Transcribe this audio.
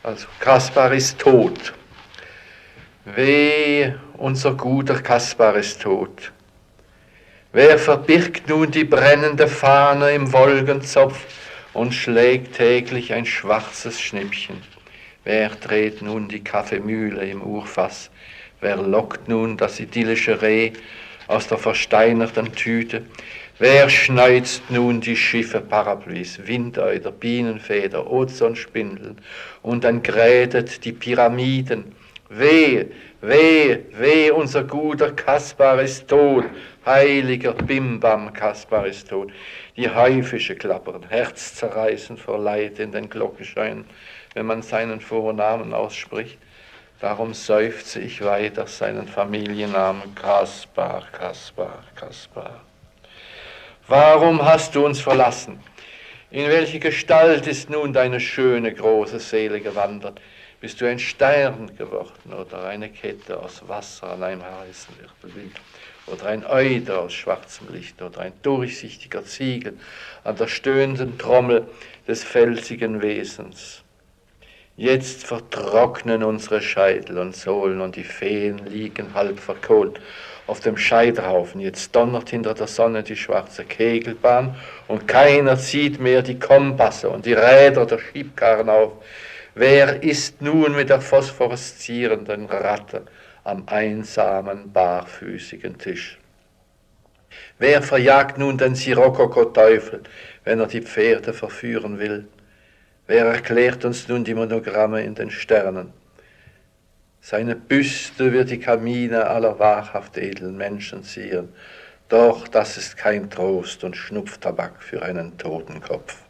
Also Kaspar ist tot. Weh, unser guter Kaspar ist tot. Wer verbirgt nun die brennende Fahne im Wolkenzopf und schlägt täglich ein schwarzes Schnippchen? Wer dreht nun die Kaffeemühle im Urfass? Wer lockt nun das idyllische Reh aus der versteinerten Tüte? Wer schneuzt nun die Schiffe, Parapluies, Windeuter, Bienenfeder, Ozonspindeln und entgrätet die Pyramiden? Wehe, wehe, wehe, unser guter Kaspar ist tot, heiliger Bimbam, Kaspar ist tot. Die Haifische klappern, herzzerreißend vor Leid in den Glockenscheinen, wenn man seinen Vornamen ausspricht. Darum seufze ich weiter seinen Familiennamen Kaspar, Kaspar, Kaspar. Warum hast du uns verlassen? In welche Gestalt ist nun deine schöne, große Seele gewandert? Bist du ein Stern geworden oder eine Kette aus Wasser an einem heißen Wirbelwind? Oder ein Euter aus schwarzem Licht oder ein durchsichtiger Ziegel an der stöhnenden Trommel des felsigen Wesens? Jetzt vertrocknen unsere Scheitel und Sohlen und die Feen liegen halb verkohlt auf dem Scheiterhaufen. Jetzt donnert hinter der Sonne die schwarze Kegelbahn und keiner zieht mehr die Kompasse und die Räder der Schiebkarren auf. Wer ist nun mit der phosphoreszierenden Ratte am einsamen, barfüßigen Tisch? Wer verjagt nun den Sirokoko-Teufel, wenn er die Pferde verführen will? Wer erklärt uns nun die Monogramme in den Sternen? Seine Büste wird die Kamine aller wahrhaft edlen Menschen zieren. Doch das ist kein Trost und Schnupftabak für einen Totenkopf.